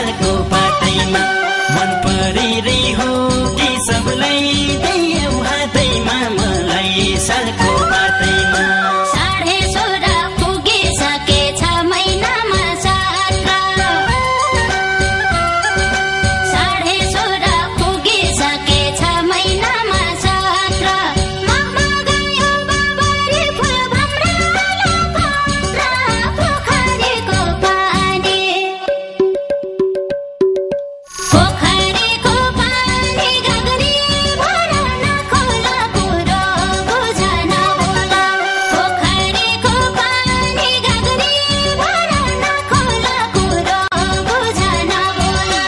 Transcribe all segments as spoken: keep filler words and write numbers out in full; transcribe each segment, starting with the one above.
सालको पातैमा मन परिरै हो कि सबलाई दियौ हातैमा मलाई सालको पातैमा साढे सोह्र पुगिसकेछ महिनामा सत्र साढे सोह्र पुगिसकेछ महिनामा सत्र ममा गयो बाबरी फुल भम्रालो पत्र पोखरीको पानी पोखरीको पानी गगरी भर नखोला कुरो बुझन बोला पोखरीको पानी गगरी भर नखोला कुरो बुझन बोला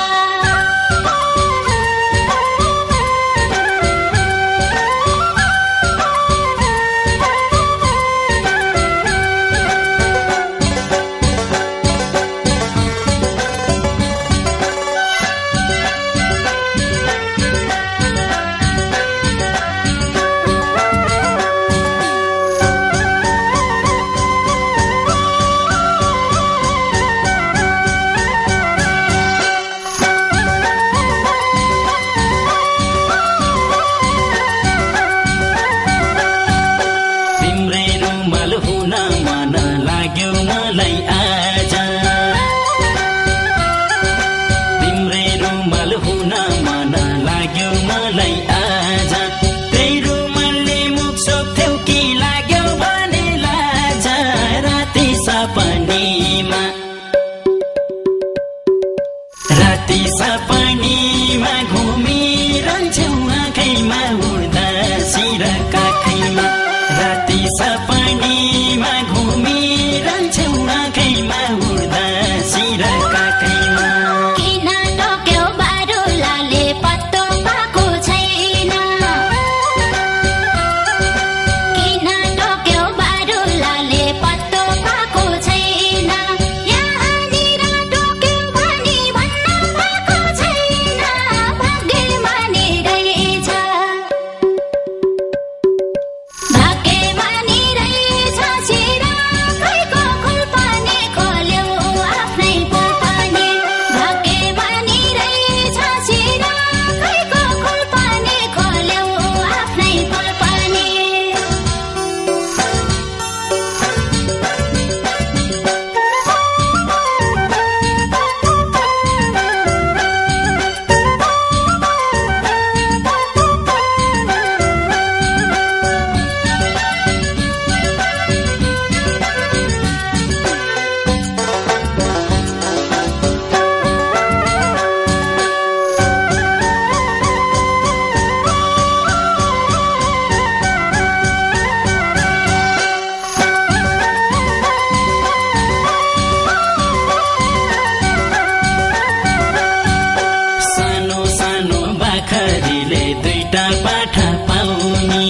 तिम्रै रुमाल हुन मन लाग्यो मलाई आज तिम्रै रुमाल हुन मन लाग्यो मलाई आज त्यही रुमालले मुख सोध्थ्यौ कि लाग्यो भने लाज राति सपनीमा राति सपनीमा घुमिरहन्छौ आँखैमा उड्दा शिर काखैमा राति सपनीमा घुमिरहन्छौ आँखैमा उड्दा शिर काखैमा किन टोक्यो बारुलाले पत्तो पाएको छैन किन टोक्यो बारुलाले पत्तो पाएको छैन यहाँनिर टोक्यो भनी भन्न पाएको छैन भाग्यमानी रहेछ भाग्यमानी रहेछ सिराखैको खुल्पने खोल्यो आफ्नै पोल्पने भाग्यमानी रहेछ सिराखैको खुल्पने खोल्यो आफ्नै पोल्पने सानो सानो बाखरीले दुईटा पाठा पाउने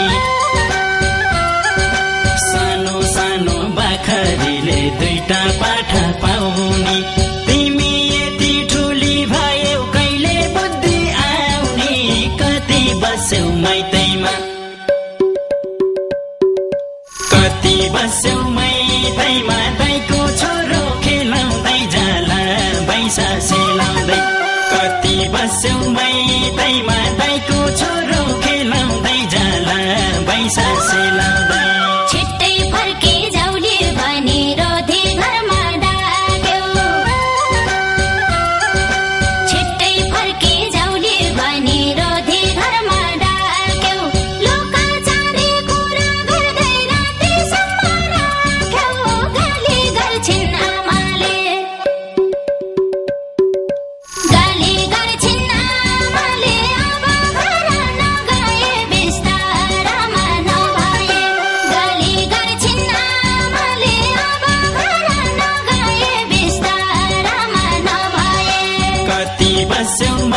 सानो सानो बाखरीले दुईटा पाठा पाउने तिमी यति ठुली भयौ कहिले बुद्धि आउने कति बस्यौ माइतैमा कति बस्यौ माइतैमा दाइको छोरो खेलाउँदै जाला बैसा सेलाउँदै कति बस्यौ माइतैमा दाइको छोरो खेलाउँदै जाला बैसा सेलाउँदै छिट्टै फर्की जाउली भनी रोधी घरमा डाक्यो छिट्टै फर्की जाउली भनी रोधी घरमा डाक्यो लोकाचारी कुरा गर्दै रातिसम्म राख्यो गाली गर्छिन् आमाले गाली गर्छिन् आमाले अब घर नगए बिस्तारामा नभए गाली गर्छिन् आमाले अब घर नगए बिस्तारामा नभए कति बस्यौ